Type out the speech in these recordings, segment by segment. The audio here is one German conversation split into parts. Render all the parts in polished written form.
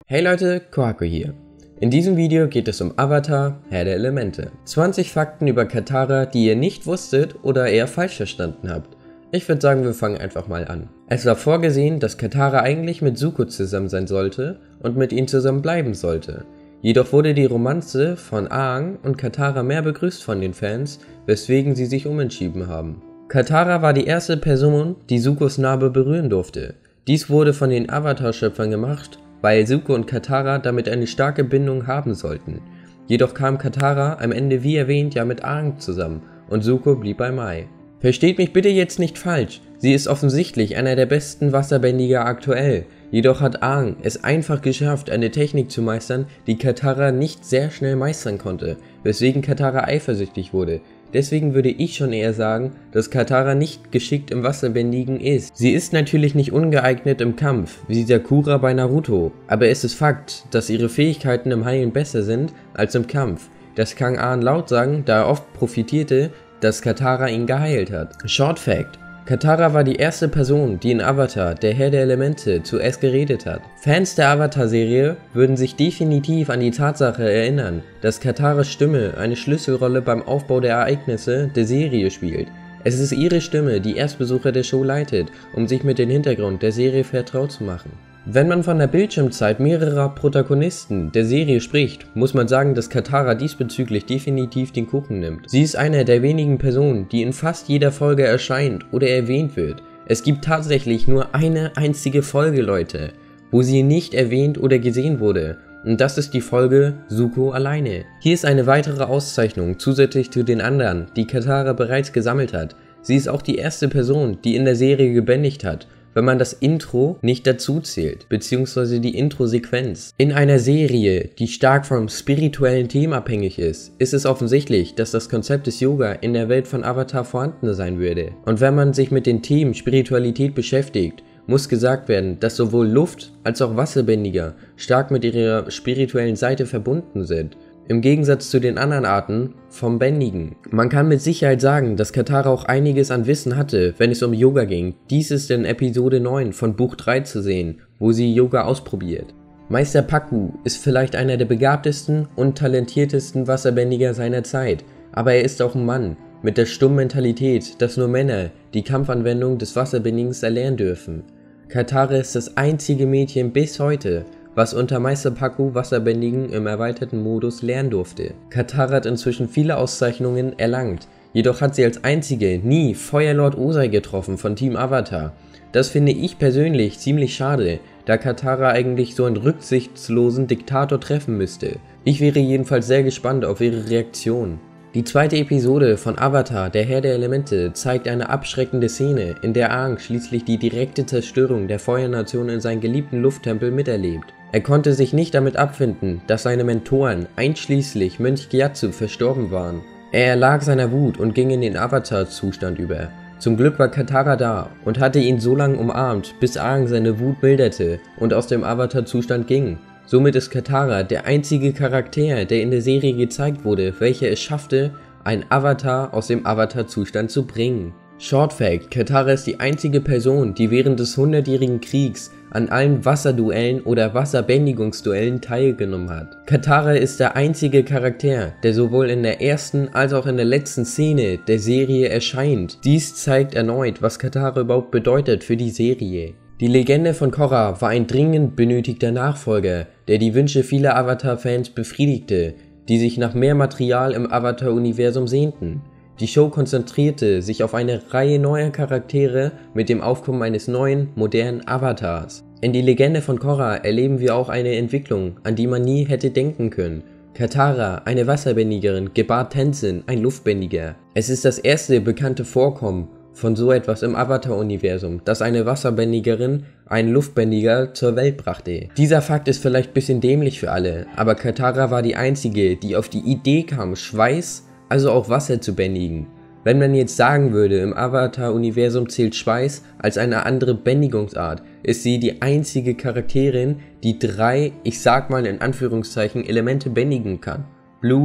Hey Leute, Kohaku hier. In diesem Video geht es um Avatar, Herr der Elemente. 20 Fakten über Katara, die ihr nicht wusstet oder eher falsch verstanden habt. Ich würde sagen, wir fangen einfach mal an. Es war vorgesehen, dass Katara eigentlich mit Zuko zusammen sein sollte und mit ihm zusammen bleiben sollte. Jedoch wurde die Romanze von Aang und Katara mehr begrüßt von den Fans, weswegen sie sich umentschieden haben. Katara war die erste Person, die Zukos Narbe berühren durfte. Dies wurde von den Avatar-Schöpfern gemacht, weil Zuko und Katara damit eine starke Bindung haben sollten. Jedoch kam Katara am Ende wie erwähnt ja mit Aang zusammen und Zuko blieb bei Mai. Versteht mich bitte jetzt nicht falsch, sie ist offensichtlich einer der besten Wasserbändiger aktuell, jedoch hat Aang es einfach geschafft, eine Technik zu meistern, die Katara nicht sehr schnell meistern konnte, weswegen Katara eifersüchtig wurde. Deswegen würde ich schon eher sagen, dass Katara nicht geschickt im Wasserbändigen ist. Sie ist natürlich nicht ungeeignet im Kampf, wie Sakura bei Naruto, aber es ist Fakt, dass ihre Fähigkeiten im Heilen besser sind als im Kampf. Das kann Aang laut sagen, da er oft profitierte, dass Katara ihn geheilt hat. Short Fact: Katara war die erste Person, die in Avatar, der Herr der Elemente, zuerst geredet hat. Fans der Avatar-Serie würden sich definitiv an die Tatsache erinnern, dass Kataras Stimme eine Schlüsselrolle beim Aufbau der Ereignisse der Serie spielt. Es ist ihre Stimme, die Erstbesucher der Show leitet, um sich mit dem Hintergrund der Serie vertraut zu machen. Wenn man von der Bildschirmzeit mehrerer Protagonisten der Serie spricht, muss man sagen, dass Katara diesbezüglich definitiv den Kuchen nimmt. Sie ist eine der wenigen Personen, die in fast jeder Folge erscheint oder erwähnt wird. Es gibt tatsächlich nur eine einzige Folge, Leute, wo sie nicht erwähnt oder gesehen wurde. Und das ist die Folge Zuko alleine. Hier ist eine weitere Auszeichnung zusätzlich zu den anderen, die Katara bereits gesammelt hat. Sie ist auch die erste Person, die in der Serie gebändigt hat, wenn man das Intro nicht dazu zählt, beziehungsweise die Intro-Sequenz. In einer Serie, die stark vom spirituellen Thema abhängig ist es offensichtlich, dass das Konzept des Yoga in der Welt von Avatar vorhanden sein würde. Und wenn man sich mit den Themen Spiritualität beschäftigt, muss gesagt werden, dass sowohl Luft- als auch Wasserbändiger stark mit ihrer spirituellen Seite verbunden sind. Im Gegensatz zu den anderen Arten vom Bändigen. Man kann mit Sicherheit sagen, dass Katara auch einiges an Wissen hatte, wenn es um Yoga ging. Dies ist in Episode 9 von Buch 3 zu sehen, wo sie Yoga ausprobiert. Meister Pakku ist vielleicht einer der begabtesten und talentiertesten Wasserbändiger seiner Zeit, aber er ist auch ein Mann mit der stummen Mentalität, dass nur Männer die Kampfanwendung des Wasserbändigens erlernen dürfen. Katara ist das einzige Mädchen bis heute, was unter Meister Pakku Wasserbändigen im erweiterten Modus lernen durfte. Katara hat inzwischen viele Auszeichnungen erlangt, jedoch hat sie als einzige nie Feuerlord Ozai getroffen von Team Avatar. Das finde ich persönlich ziemlich schade, da Katara eigentlich so einen rücksichtslosen Diktator treffen müsste. Ich wäre jedenfalls sehr gespannt auf ihre Reaktion. Die zweite Episode von Avatar, der Herr der Elemente, zeigt eine abschreckende Szene, in der Aang schließlich die direkte Zerstörung der Feuernation in seinem geliebten Lufttempel miterlebt. Er konnte sich nicht damit abfinden, dass seine Mentoren, einschließlich Mönch Gyatso, verstorben waren. Er erlag seiner Wut und ging in den Avatar-Zustand über. Zum Glück war Katara da und hatte ihn so lange umarmt, bis Aang seine Wut milderte und aus dem Avatar-Zustand ging. Somit ist Katara der einzige Charakter, der in der Serie gezeigt wurde, welcher es schaffte, einen Avatar aus dem Avatar-Zustand zu bringen. Short Fact: Katara ist die einzige Person, die während des 100-jährigen Kriegs an allen Wasserduellen oder Wasserbändigungsduellen teilgenommen hat. Katara ist der einzige Charakter, der sowohl in der ersten als auch in der letzten Szene der Serie erscheint. Dies zeigt erneut, was Katara überhaupt bedeutet für die Serie. Die Legende von Korra war ein dringend benötigter Nachfolger, der die Wünsche vieler Avatar-Fans befriedigte, die sich nach mehr Material im Avatar-Universum sehnten. Die Show konzentrierte sich auf eine Reihe neuer Charaktere mit dem Aufkommen eines neuen, modernen Avatars. In die Legende von Korra erleben wir auch eine Entwicklung, an die man nie hätte denken können. Katara, eine Wasserbändigerin, gebart Tenzin, ein Luftbändiger. Es ist das erste bekannte Vorkommen von so etwas im Avatar-Universum, dass eine Wasserbändigerin einen Luftbändiger zur Welt brachte. Dieser Fakt ist vielleicht ein bisschen dämlich für alle, aber Katara war die einzige, die auf die Idee kam, Schweiß, also auch Wasser zu bändigen. Wenn man jetzt sagen würde, im Avatar-Universum zählt Schweiß als eine andere Bändigungsart, ist sie die einzige Charakterin, die 3, ich sag mal in Anführungszeichen, Elemente bändigen kann. Blut,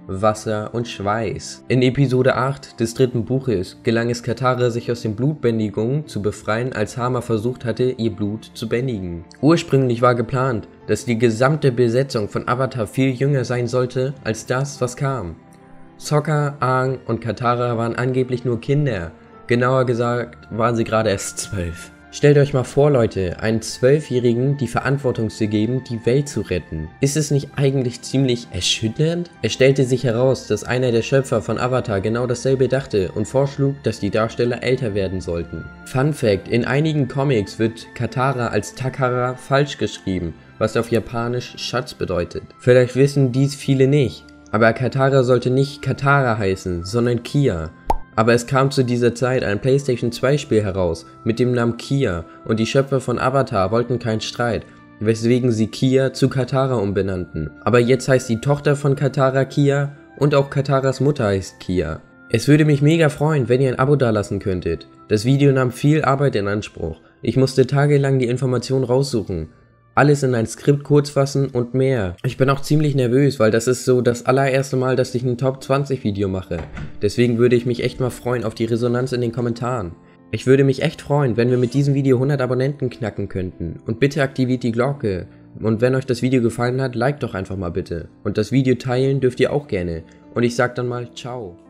Wasser und Schweiß. In Episode 8 des dritten Buches gelang es Katara, sich aus den Blutbändigungen zu befreien, als Hama versucht hatte, ihr Blut zu bändigen. Ursprünglich war geplant, dass die gesamte Besetzung von Avatar viel jünger sein sollte als das, was kam. Sokka, Aang und Katara waren angeblich nur Kinder. Genauer gesagt waren sie gerade erst 12. Stellt euch mal vor, Leute, einen 12-Jährigen die Verantwortung zu geben, die Welt zu retten. Ist es nicht eigentlich ziemlich erschütternd? Es stellte sich heraus, dass einer der Schöpfer von Avatar genau dasselbe dachte und vorschlug, dass die Darsteller älter werden sollten. Fun Fact: In einigen Comics wird Katara als Takara falsch geschrieben, was auf Japanisch Schatz bedeutet. Vielleicht wissen dies viele nicht, aber Katara sollte nicht Katara heißen, sondern Kia. Aber es kam zu dieser Zeit ein PlayStation 2 Spiel heraus mit dem Namen Kia und die Schöpfer von Avatar wollten keinen Streit, weswegen sie Kia zu Katara umbenannten. Aber jetzt heißt die Tochter von Katara Kia und auch Kataras Mutter heißt Kia. Es würde mich mega freuen, wenn ihr ein Abo dalassen könntet. Das Video nahm viel Arbeit in Anspruch. Ich musste tagelang die Informationen raussuchen. Alles in ein Skript kurz fassen und mehr. Ich bin auch ziemlich nervös, weil das ist so das allererste Mal, dass ich ein Top 20 Video mache. Deswegen würde ich mich echt mal freuen auf die Resonanz in den Kommentaren. Ich würde mich echt freuen, wenn wir mit diesem Video 100 Abonnenten knacken könnten. Und bitte aktiviert die Glocke. Und wenn euch das Video gefallen hat, liked doch einfach mal bitte. Und das Video teilen dürft ihr auch gerne. Und ich sag dann mal ciao.